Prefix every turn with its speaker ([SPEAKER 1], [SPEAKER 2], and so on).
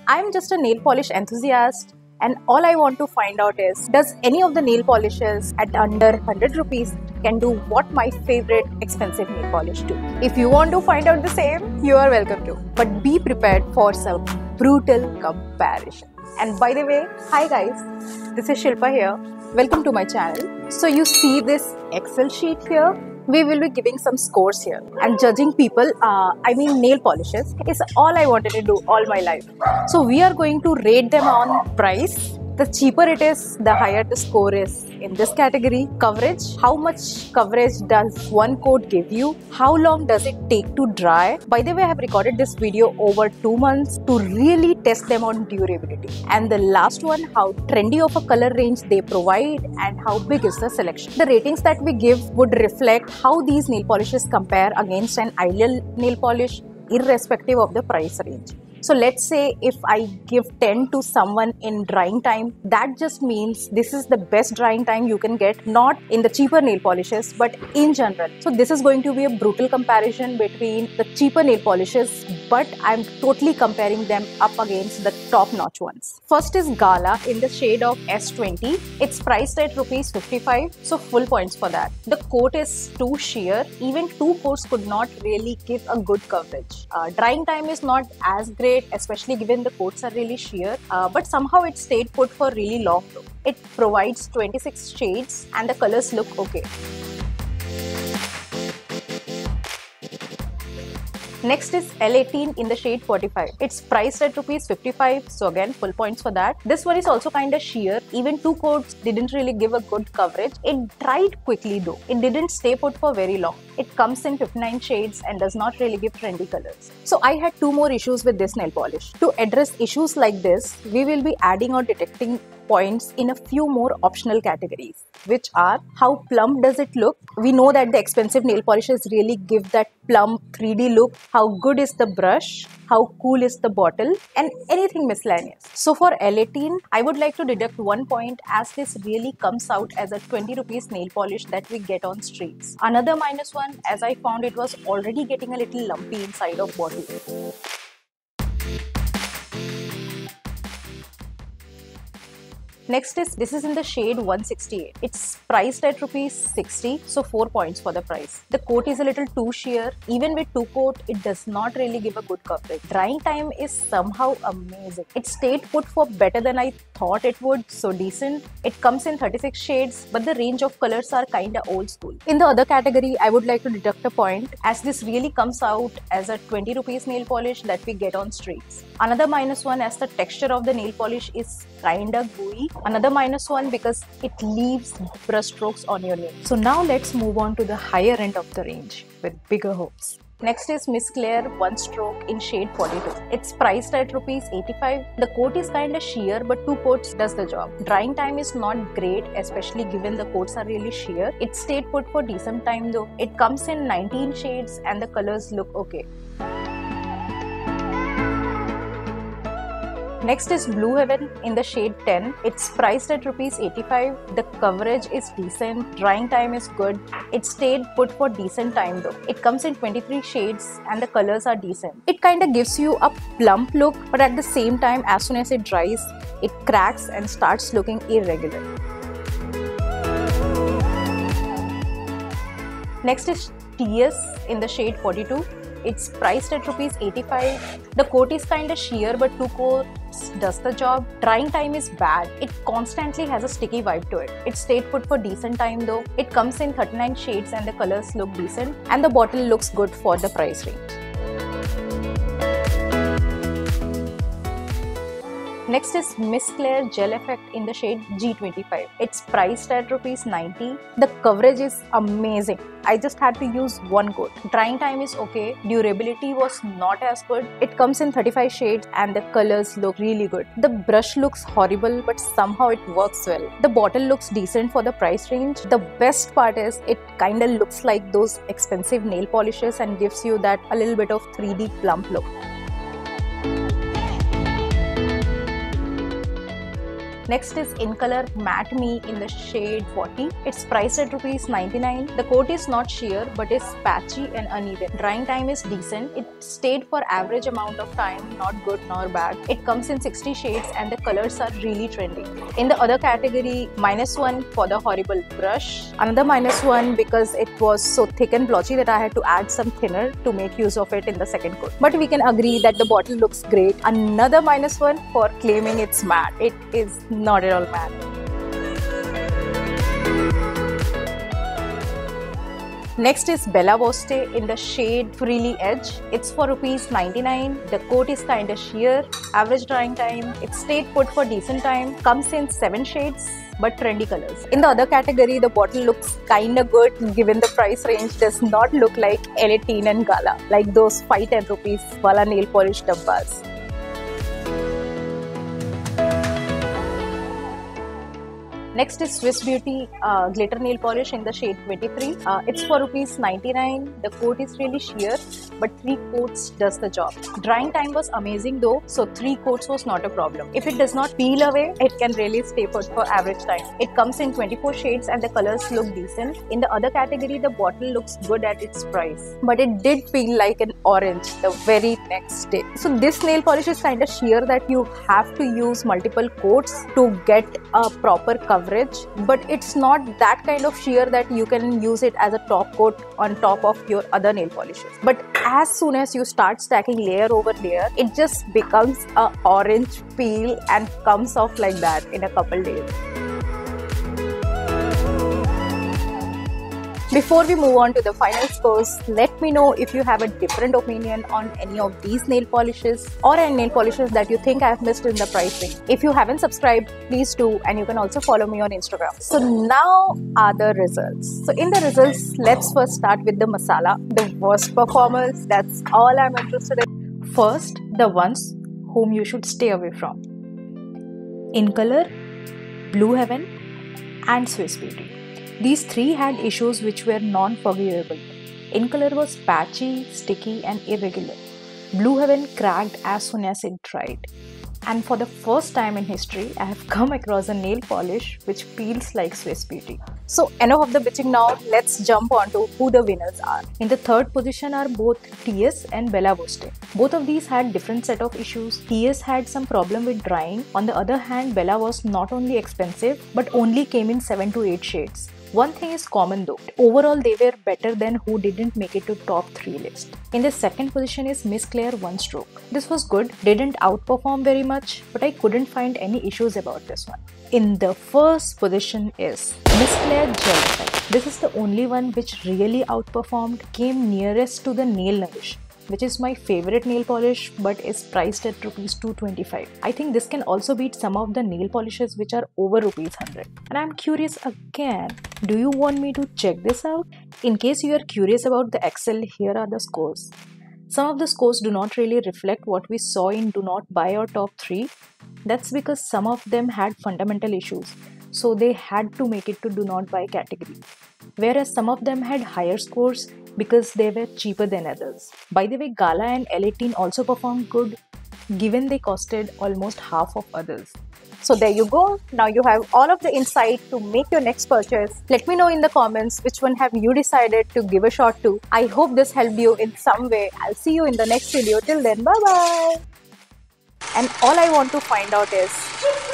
[SPEAKER 1] I'm just a nail polish enthusiast, and all I want to find out is, does any of the nail polishes at under 100 rupees can do what my favorite expensive nail polish do? If you want to find out the same, you are welcome to. But be prepared for some brutal comparison. And by the way, hi guys, this is Shilpa here. Welcome to my channel. So you see this Excel sheet here? We will be giving some scores here, and judging people, nail polishes, is all I wanted to do all my life. So we are going to rate them on price. The cheaper it is, the higher the score is. In this category, coverage, how much coverage does one coat give you? How long does it take to dry? By the way, I have recorded this video over 2 months to really test them on durability. And the last one, how trendy of a color range they provide and how big is the selection. The ratings that we give would reflect how these nail polishes compare against an ideal nail polish, irrespective of the price range. So let's say if I give 10 to someone in drying time, that just means this is the best drying time you can get, not in the cheaper nail polishes, but in general. So this is going to be a brutal comparison between the cheaper nail polishes, but I'm totally comparing them up against the top-notch ones. First is Gala in the shade of S20. It's priced at Rs 55, so full points for that. The coat is too sheer. Even 2 coats could not really give a good coverage. Drying time is not as great, especially given the coats are really sheer, but somehow it stayed put for really long though. It provides 26 shades and the colors look okay. Next is L18 in the shade 45. It's priced at Rs 55, so again full points for that. This one is also kind of sheer. Even 2 coats didn't really give a good coverage. It dried quickly though. It didn't stay put for very long. It comes in 59 shades and does not really give trendy colors. So I had 2 more issues with this nail polish. To address issues like this, we will be adding or detecting points in a few more optional categories, which are how plump does it look. We know that the expensive nail polishes really give that plump 3D look. How good is the brush, how cool is the bottle, and anything miscellaneous. So for L18, I would like to deduct 1 point, as this really comes out as a 20 rupees nail polish that we get on streets. Another -1, as I found it was already getting a little lumpy inside of bottle. Next is, this is in the shade 168. It's priced at Rs 60, so 4 points for the price. The coat is a little too sheer. Even with 2 coat, it does not really give a good coverage. Drying time is somehow amazing. It stayed put for better than I thought it would, so decent. It comes in 36 shades, but the range of colors are kinda old school. In the other category, I would like to deduct a point, as this really comes out as a 20 rupees nail polish that we get on streets. Another -1, as the texture of the nail polish is kinda gooey. Another -1 because it leaves brush strokes on your nail. So now let's move on to the higher end of the range with bigger hopes. Next is Miss Claire 1 Stroke in shade 42. It's priced at Rs 85. The coat is kinda sheer, but 2 coats does the job. Drying time is not great, especially given the coats are really sheer. It stayed put for decent time though. It comes in 19 shades and the colors look okay. Next is Blue Heaven in the shade 10. It's priced at Rs 85. The coverage is decent. Drying time is good. It stayed put for decent time though. It comes in 23 shades and the colors are decent. It kind of gives you a plump look, but at the same time, as soon as it dries, it cracks and starts looking irregular. Next is TS in the shade 42. It's priced at Rs 85. The coat is kinda sheer, but 2 coats does the job. Drying time is bad. It constantly has a sticky vibe to it. It stayed put for decent time though. It comes in 39 shades and the colors look decent. And the bottle looks good for the price range. Next is Miss Claire Gel Effect in the shade G25. It's priced at Rs 90. The coverage is amazing. I just had to use 1 coat. Drying time is okay. Durability was not as good. It comes in 35 shades and the colors look really good. The brush looks horrible, but somehow it works well. The bottle looks decent for the price range. The best part is it kinda looks like those expensive nail polishes and gives you that a little bit of 3D plump look. Next is In Color Matte Me in the shade 40. It's priced at rupees 99. The coat is not sheer but is patchy and uneven. Drying time is decent. It stayed for average amount of time, not good nor bad. It comes in 60 shades and the colors are really trendy. In the other category, -1 for the horrible brush. Another -1 because it was so thick and blotchy that I had to add some thinner to make use of it in the second coat. But we can agree that the bottle looks great. Another -1 for claiming it's matte. It is not at all matte. Next is Bella Voste in the shade Freely Edge. It's for rupees 99. The coat is kinda sheer. Average drying time. It stayed put for decent time. Comes in 7 shades but trendy colors. In the other category, the bottle looks kinda good given the price range. Does not look like L18 and Gala, like those 5-10 rupees wala nail polish dabbas. Next is Swiss Beauty glitter nail polish in the shade 23. It's for rupees 99. The coat is really sheer, but 3 coats does the job. Drying time was amazing though, so 3 coats was not a problem. If it does not peel away, it can really stay put for average time. It comes in 24 shades and the colors look decent. In the other category, the bottle looks good at its price, but it did peel like an orange the very next day. So this nail polish is kind of sheer that you have to use multiple coats to get a proper coverage. But it's not that kind of sheer that you can use it as a top coat on top of your other nail polishes. But as soon as you start stacking layer over layer, it just becomes a orange peel and comes off like that in a couple days. Before we move on to the final scores, let me know if you have a different opinion on any of these nail polishes or any nail polishes that you think I have missed in the pricing. If you haven't subscribed, please do, and you can also follow me on Instagram. So now are the results. So in the results, let's first start with the masala, the worst performers. That's all I'm interested in. First, the ones whom you should stay away from: In Color, Blue Heaven and Swiss Beauty. These 3 had issues which were non-forgivable. In Color was patchy, sticky and irregular. Blue Heaven cracked as soon as it dried. And for the first time in history, I have come across a nail polish which peels like Swiss Beauty. So enough of the bitching now, let's jump on to who the winners are. In the third position are both TS and Bella Voste. Both of these had different set of issues. TS had some problem with drying. On the other hand, Bella was not only expensive but only came in 7 to 8 shades. One thing is common though, overall they were better than who didn't make it to top 3 list. In the second position is Miss Claire One Stroke. This was good, didn't outperform very much, but I couldn't find any issues about this one. In the first position is Miss Claire Gel Effect. This is the only one which really outperformed, came nearest to the Nail Nourish, which is my favorite nail polish but is priced at rupees 225. I think this can also beat some of the nail polishes which are over rupees 100. And I'm curious again, do you want me to check this out? In case you are curious about the Excel, here are the scores. Some of the scores do not really reflect what we saw in Do Not Buy or Top 3. That's because some of them had fundamental issues, so they had to make it to Do Not Buy category. Whereas some of them had higher scores because they were cheaper than others. By the way, Gala and L18 also performed good given they costed almost half of others. So there you go. Now you have all of the insight to make your next purchase. Let me know in the comments which one have you decided to give a shot to. I hope this helped you in some way. I'll see you in the next video. Till then, bye bye. And all I want to find out is,